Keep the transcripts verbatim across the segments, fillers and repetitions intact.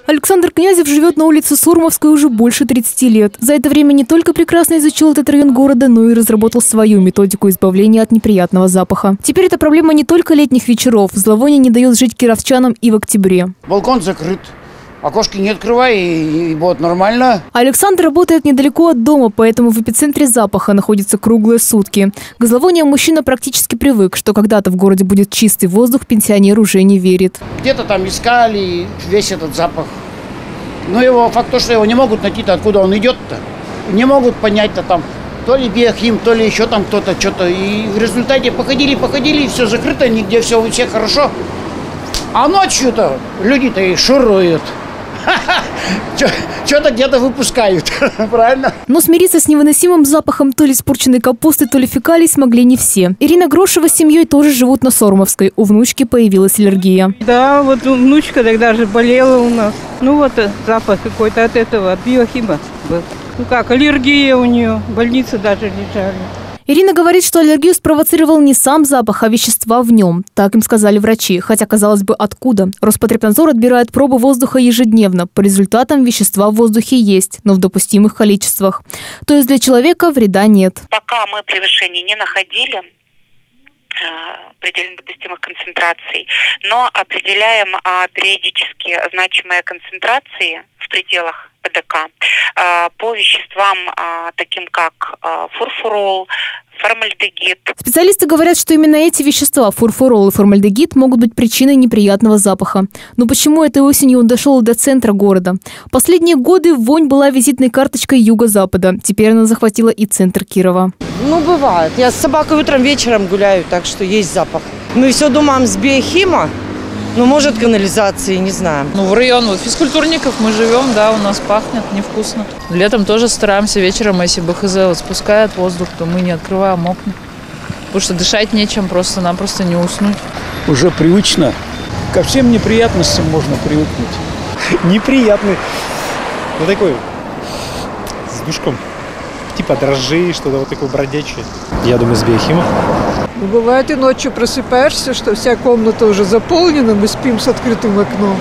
Александр Князев живет на улице Сурмовской уже больше тридцати лет. За это время не только прекрасно изучил этот район города, но и разработал свою методику избавления от неприятного запаха. Теперь это проблема не только летних вечеров. Зловоние не дает жить кировчанам и в октябре. Балкон закрыт. Окошки не открывай, и, и будет нормально. Александр работает недалеко от дома, поэтому в эпицентре запаха находится круглые сутки. К зловониям мужчина практически привык, что когда-то в городе будет чистый воздух, пенсионер уже не верит. Где-то там искали весь этот запах. Но его факт то, что его не могут найти-то, откуда он идет-то. Не могут понять-то там, то ли биохим, то ли еще там кто-то, что-то. И в результате походили, походили, и все закрыто, нигде все у всех хорошо. А ночью-то люди-то и шуруют. Что-то где-то выпускают, правильно? Но смириться с невыносимым запахом то ли испорченной капусты, то ли фекалий смогли не все. Ирина Грошева с семьей тоже живут на Сурмовской. У внучки появилась аллергия. Да, вот внучка тогда же болела у нас. Ну вот запах какой-то от этого, от биохима был. Ну как, аллергия у нее, в больнице даже лежали. Ирина говорит, что аллергию спровоцировал не сам запах, а вещества в нем. Так им сказали врачи. Хотя, казалось бы, откуда? Роспотребнадзор отбирает пробы воздуха ежедневно. По результатам вещества в воздухе есть, но в допустимых количествах. То есть для человека вреда нет. Пока мы превышений не находили предельно допустимых концентраций, но определяем а, периодически значимые концентрации в пределах ПДК а, по веществам, а, таким как а, фурфурол, формальдегид. Специалисты говорят, что именно эти вещества, фурфурол и формальдегид, могут быть причиной неприятного запаха. Но почему этой осенью он дошел до центра города? Последние годы вонь была визитной карточкой юго-запада. Теперь она захватила и центр Кирова. Ну, бывает. Я с собакой утром, вечером гуляю, так что есть запах. Мы все думаем с биохима, но может канализации, не знаю. Ну, в район вот физкультурников мы живем, да, у нас пахнет невкусно. Летом тоже стараемся вечером, если БХЗ вот спускает воздух, то мы не открываем окна. Потому что дышать нечем, просто-напросто не уснуть. Уже привычно. Ко всем неприятностям можно привыкнуть. Неприятный. Ну, такой, с душком. Типа дрожжей, что-то вот такое бродячее. Я думаю, с биохимом. Ну, бывает и ночью просыпаешься, что вся комната уже заполнена, мы спим с открытым окном.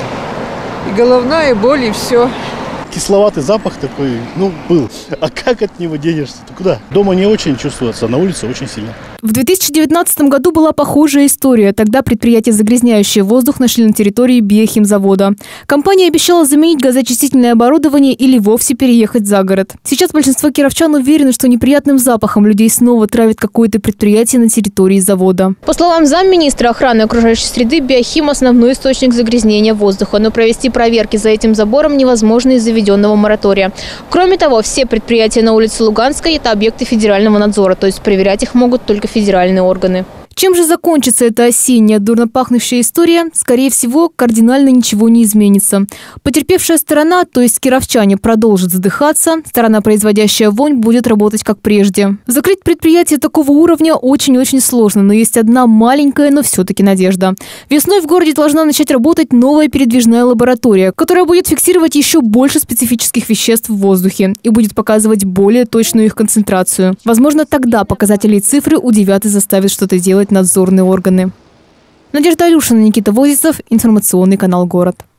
И головная боль, и все. Кисловатый запах такой, ну, был. А как от него денешься-то? Куда? Дома не очень чувствуется, а на улице очень сильно. В две тысячи девятнадцатом году была похожая история. Тогда предприятие, загрязняющее воздух, нашли на территории биохимзавода. Компания обещала заменить газоочистительное оборудование или вовсе переехать за город. Сейчас большинство кировчан уверены, что неприятным запахом людей снова травит какое-то предприятие на территории завода. По словам замминистра охраны окружающей среды, биохим – основной источник загрязнения воздуха. Но провести проверки за этим забором невозможно из-за введенного моратория. Кроме того, все предприятия на улице Луганской – это объекты федерального надзора, то есть проверять их могут только федеральные органы. Чем же закончится эта осенняя, дурно пахнущая история? Скорее всего, кардинально ничего не изменится. Потерпевшая сторона, то есть кировчане, продолжит задыхаться, сторона, производящая вонь, будет работать как прежде. Закрыть предприятие такого уровня очень-очень сложно, но есть одна маленькая, но все-таки надежда. Весной в городе должна начать работать новая передвижная лаборатория, которая будет фиксировать еще больше специфических веществ в воздухе и будет показывать более точную их концентрацию. Возможно, тогда показатели и цифры удивят и заставят что-то делать надзорные органы. Надежда Алюшина, Никита Возицев, информационный канал «Город».